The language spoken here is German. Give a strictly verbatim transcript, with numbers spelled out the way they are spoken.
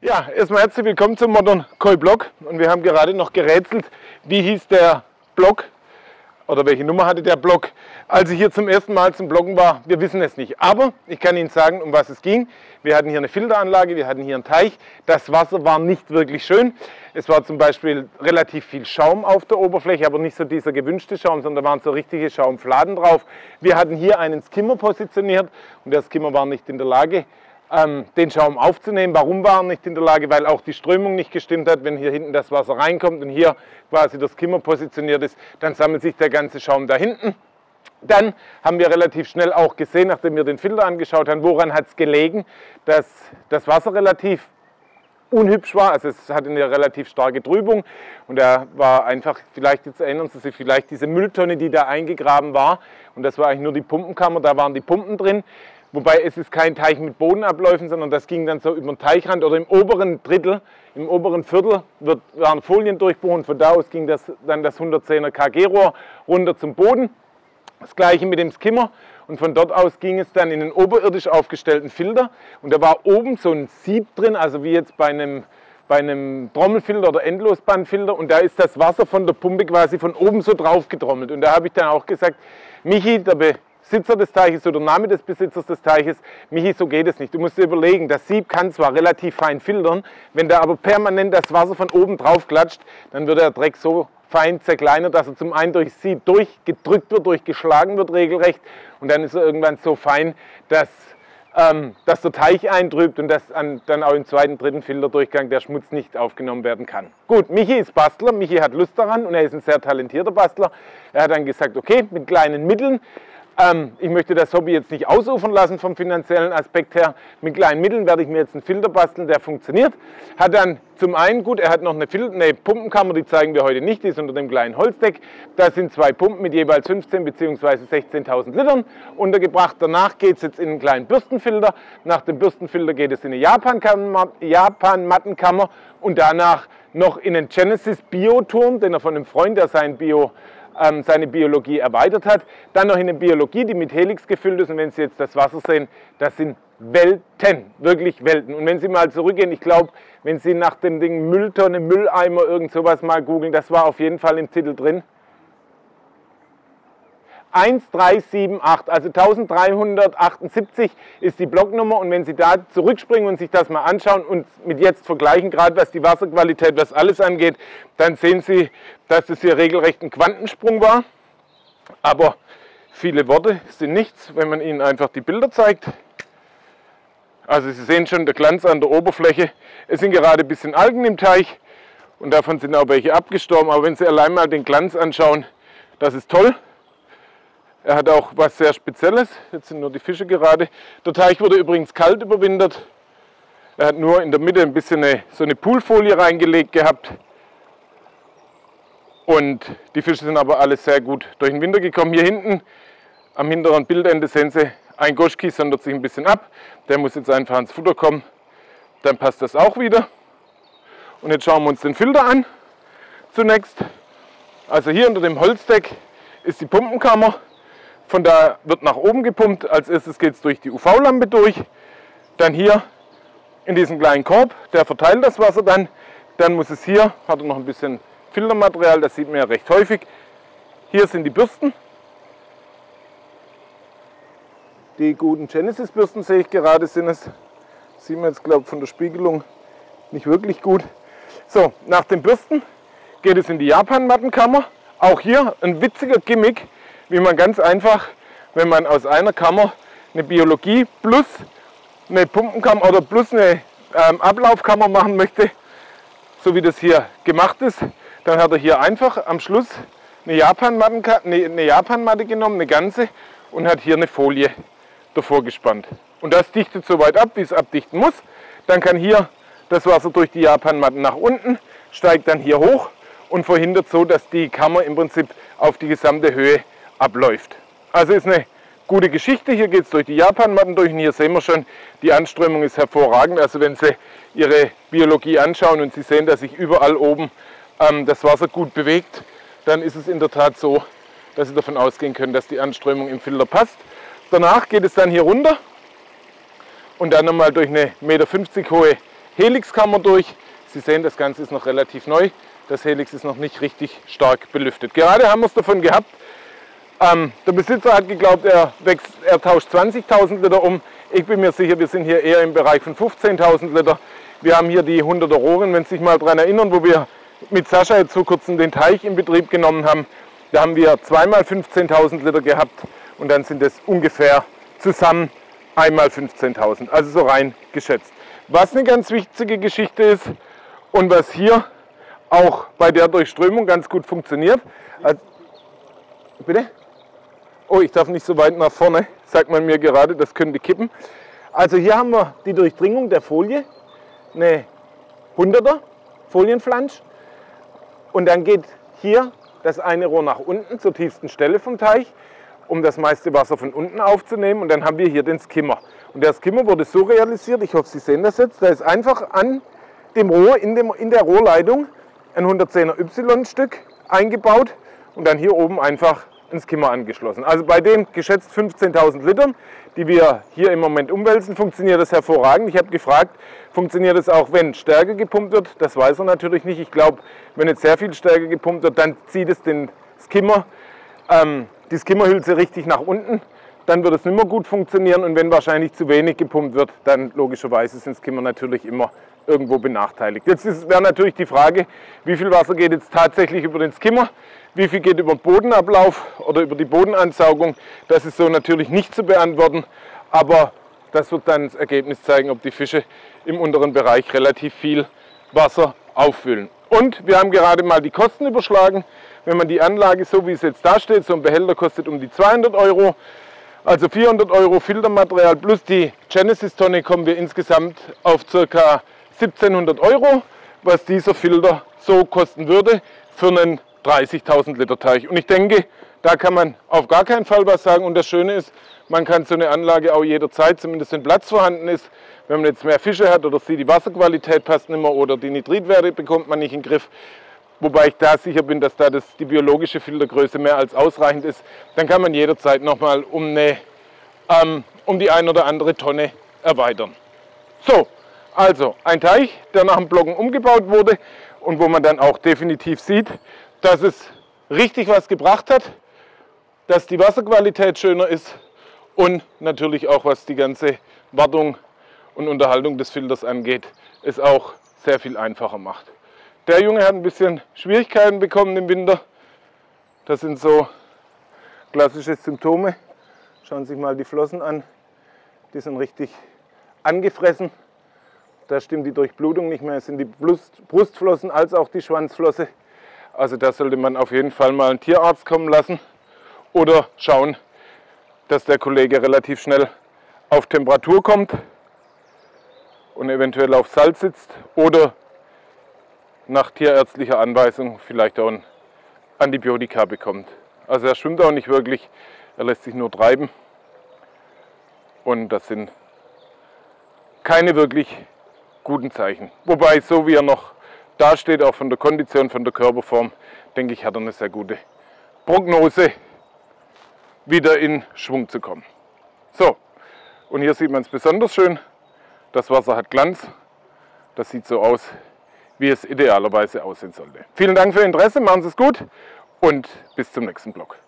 Ja, erstmal herzlich willkommen zum Modern Koi Blog und wir haben gerade noch gerätselt, wie hieß der Blog oder welche Nummer hatte der Blog, als ich hier zum ersten Mal zum Bloggen war. Wir wissen es nicht, aber ich kann Ihnen sagen, um was es ging. Wir hatten hier eine Filteranlage, wir hatten hier einen Teich. Das Wasser war nicht wirklich schön. Es war zum Beispiel relativ viel Schaum auf der Oberfläche, aber nicht so dieser gewünschte Schaum, sondern da waren so richtige Schaumfladen drauf. Wir hatten hier einen Skimmer positioniert und der Skimmer war nicht in der Lage, den Schaum aufzunehmen. Warum war er nicht in der Lage? Weil auch die Strömung nicht gestimmt hat. Wenn hier hinten das Wasser reinkommt und hier quasi der Skimmer positioniert ist, dann sammelt sich der ganze Schaum da hinten. Dann haben wir relativ schnell auch gesehen, nachdem wir den Filter angeschaut haben, woran hat es gelegen, dass das Wasser relativ unhübsch war. Also es hatte eine relativ starke Trübung und da war einfach, vielleicht jetzt erinnern Sie sich, vielleicht diese Mülltonne, die da eingegraben war, und das war eigentlich nur die Pumpenkammer, da waren die Pumpen drin. Wobei es ist kein Teich mit Bodenabläufen, sondern das ging dann so über den Teichrand oder im oberen Drittel, im oberen Viertel wird, waren Folien durchbohren. Von da aus ging das, dann das hundertzehner K G-Rohr runter zum Boden. Das gleiche mit dem Skimmer und von dort aus ging es dann in den oberirdisch aufgestellten Filter. Und da war oben so ein Sieb drin, also wie jetzt bei einem, bei einem Trommelfilter oder Endlosbandfilter. Und da ist das Wasser von der Pumpe quasi von oben so drauf getrommelt. Und da habe ich dann auch gesagt, Michi, der Besitzer des Teiches oder Name des Besitzers des Teiches, Michi, so geht es nicht. Du musst dir überlegen, das Sieb kann zwar relativ fein filtern, wenn da aber permanent das Wasser von oben drauf klatscht, dann wird der Dreck so fein zerkleinert, dass er zum einen durch Sieb durchgedrückt wird, durchgeschlagen wird regelrecht, und dann ist er irgendwann so fein, dass, ähm, dass der Teich eintrübt und dass an, dann auch im zweiten, dritten Filterdurchgang der Schmutz nicht aufgenommen werden kann. Gut, Michi ist Bastler, Michi hat Lust daran und er ist ein sehr talentierter Bastler. Er hat dann gesagt, okay, mit kleinen Mitteln, Ähm, ich möchte das Hobby jetzt nicht ausufern lassen vom finanziellen Aspekt her. Mit kleinen Mitteln werde ich mir jetzt einen Filter basteln, der funktioniert. Hat dann zum einen, gut, er hat noch eine, Filter, eine Pumpenkammer, die zeigen wir heute nicht, die ist unter dem kleinen Holzdeck. Da sind zwei Pumpen mit jeweils fünfzehntausend bzw. sechzehntausend Litern untergebracht. Danach geht es jetzt in einen kleinen Bürstenfilter. Nach dem Bürstenfilter geht es in eine Japan-Mattenkammer und danach noch in einen Genesis Bioturm, den er von einem Freund, der sein Bio seine Biologie erweitert hat. Dann noch in eine Biologie, die mit Helix gefüllt ist. Und wenn Sie jetzt das Wasser sehen, das sind Welten, wirklich Welten. Und wenn Sie mal zurückgehen, ich glaube, wenn Sie nach dem Ding Mülltonne, Mülleimer, irgend sowas mal googeln, das war auf jeden Fall im Titel drin. eins drei sieben acht, also eintausenddreihundertachtundsiebzig ist die Blocknummer, und wenn Sie da zurückspringen und sich das mal anschauen und mit jetzt vergleichen, gerade was die Wasserqualität, was alles angeht, dann sehen Sie, dass es hier regelrecht ein Quantensprung war. Aber viele Worte sind nichts, wenn man Ihnen einfach die Bilder zeigt. Also Sie sehen schon der Glanz an der Oberfläche. Es sind gerade ein bisschen Algen im Teich und davon sind auch welche abgestorben, aber wenn Sie allein mal den Glanz anschauen, das ist toll. Er hat auch was sehr Spezielles, jetzt sind nur die Fische gerade. Der Teich wurde übrigens kalt überwintert. Er hat nur in der Mitte ein bisschen eine, so eine Poolfolie reingelegt gehabt. Und die Fische sind aber alle sehr gut durch den Winter gekommen. Hier hinten am hinteren Bildende sehen Sie, ein Goschki sondert sich ein bisschen ab. Der muss jetzt einfach ans Futter kommen. Dann passt das auch wieder. Und jetzt schauen wir uns den Filter an zunächst. Also hier unter dem Holzdeck ist die Pumpenkammer. Von da wird nach oben gepumpt. Als erstes geht es durch die U V-Lampe durch. Dann hier in diesen kleinen Korb, der verteilt das Wasser dann. Dann muss es hier, hat er noch ein bisschen Filtermaterial, das sieht man ja recht häufig. Hier sind die Bürsten. Die guten Genesis-Bürsten sehe ich gerade, sind es. Sieht man jetzt, glaube ich, von der Spiegelung nicht wirklich gut. So, nach den Bürsten geht es in die Japan-Mattenkammer. Auch hier ein witziger Gimmick, wie man ganz einfach, wenn man aus einer Kammer eine Biologie plus eine Pumpenkammer oder plus eine ähm, Ablaufkammer machen möchte, so wie das hier gemacht ist, dann hat er hier einfach am Schluss eine Japanmatte, eine, eine Japanmatte genommen, eine ganze, und hat hier eine Folie davor gespannt. Und das dichtet so weit ab, wie es abdichten muss. Dann kann hier das Wasser durch die Japanmatten nach unten, steigt dann hier hoch und verhindert so, dass die Kammer im Prinzip auf die gesamte Höhe abläuft. Also ist eine gute Geschichte. Hier geht es durch die Japanmatten durch und hier sehen wir schon, die Anströmung ist hervorragend. Also wenn Sie Ihre Biologie anschauen und Sie sehen, dass sich überall oben ähm, das Wasser gut bewegt, dann ist es in der Tat so, dass Sie davon ausgehen können, dass die Anströmung im Filter passt. Danach geht es dann hier runter und dann nochmal durch eine eins Komma fünfzig Meter hohe Helixkammer durch. Sie sehen, das Ganze ist noch relativ neu. Das Helix ist noch nicht richtig stark belüftet. Gerade haben wir es davon gehabt, ähm, der Besitzer hat geglaubt, er, wächst, er tauscht zwanzigtausend Liter um. Ich bin mir sicher, wir sind hier eher im Bereich von fünfzehntausend Liter. Wir haben hier die hunderter Rohren, wenn Sie sich mal daran erinnern, wo wir mit Sascha jetzt vor kurzem den Teich in Betrieb genommen haben. Da haben wir zweimal fünfzehntausend Liter gehabt und dann sind es ungefähr zusammen einmal fünfzehntausend, also so rein geschätzt. Was eine ganz wichtige Geschichte ist und was hier auch bei der Durchströmung ganz gut funktioniert. Also, bitte? Oh, ich darf nicht so weit nach vorne, sagt man mir gerade, das könnte kippen. Also hier haben wir die Durchdringung der Folie, eine hunderter Folienflansch, und dann geht hier das eine Rohr nach unten zur tiefsten Stelle vom Teich, um das meiste Wasser von unten aufzunehmen, und dann haben wir hier den Skimmer. Und der Skimmer wurde so realisiert, ich hoffe, Sie sehen das jetzt, da ist einfach an dem Rohr, in, dem, in der Rohrleitung ein hundertzehner Y-Stück eingebaut und dann hier oben einfach ein Skimmer angeschlossen. Also bei den geschätzt fünfzehntausend Litern, die wir hier im Moment umwälzen, funktioniert das hervorragend. Ich habe gefragt, funktioniert es auch, wenn stärker gepumpt wird? Das weiß er natürlich nicht. Ich glaube, wenn jetzt sehr viel stärker gepumpt wird, dann zieht es den Skimmer, ähm, die Skimmerhülse richtig nach unten. Dann wird es nicht mehr gut funktionieren, und wenn wahrscheinlich zu wenig gepumpt wird, dann logischerweise sind Skimmer natürlich immer irgendwo benachteiligt. Jetzt wäre natürlich die Frage, wie viel Wasser geht jetzt tatsächlich über den Skimmer, wie viel geht über den Bodenablauf oder über die Bodenansaugung. Das ist so natürlich nicht zu beantworten, aber das wird dann das Ergebnis zeigen, ob die Fische im unteren Bereich relativ viel Wasser auffüllen. Und wir haben gerade mal die Kosten überschlagen. Wenn man die Anlage, so wie es jetzt da steht, so ein Behälter kostet um die zweihundert Euro, also vierhundert Euro Filtermaterial plus die Genesis-Tonne, kommen wir insgesamt auf ca. siebzehnhundert Euro, was dieser Filter so kosten würde für einen dreißigtausend Liter Teich. Und ich denke, da kann man auf gar keinen Fall was sagen. Und das Schöne ist, man kann so eine Anlage auch jederzeit, zumindest wenn Platz vorhanden ist, wenn man jetzt mehr Fische hat oder sieht, die Wasserqualität passt nicht mehr oder die Nitritwerte bekommt man nicht in den Griff, wobei ich da sicher bin, dass da das, die biologische Filtergröße mehr als ausreichend ist, dann kann man jederzeit nochmal um, eine, ähm, um die ein oder andere Tonne erweitern. So, also ein Teich, der nach dem Blocken umgebaut wurde und wo man dann auch definitiv sieht, dass es richtig was gebracht hat, dass die Wasserqualität schöner ist und natürlich auch, was die ganze Wartung und Unterhaltung des Filters angeht, es auch sehr viel einfacher macht. Der Junge hat ein bisschen Schwierigkeiten bekommen im Winter. Das sind so klassische Symptome. Schauen Sie sich mal die Flossen an. Die sind richtig angefressen. Da stimmt die Durchblutung nicht mehr. Es sind die Brustflossen als auch die Schwanzflosse. Also da sollte man auf jeden Fall mal einen Tierarzt kommen lassen oder schauen, dass der Kollege relativ schnell auf Temperatur kommt und eventuell auf Salz sitzt oder nach tierärztlicher Anweisung vielleicht auch ein Antibiotika bekommt. Also er schwimmt auch nicht wirklich, er lässt sich nur treiben und das sind keine wirklich guten Zeichen. Wobei, so wie er noch dasteht, auch von der Kondition, von der Körperform, denke ich, hat er eine sehr gute Prognose, wieder in Schwung zu kommen. So, und hier sieht man es besonders schön, das Wasser hat Glanz, das sieht so aus, wie es idealerweise aussehen sollte. Vielen Dank für Ihr Interesse, machen Sie es gut und bis zum nächsten Blog.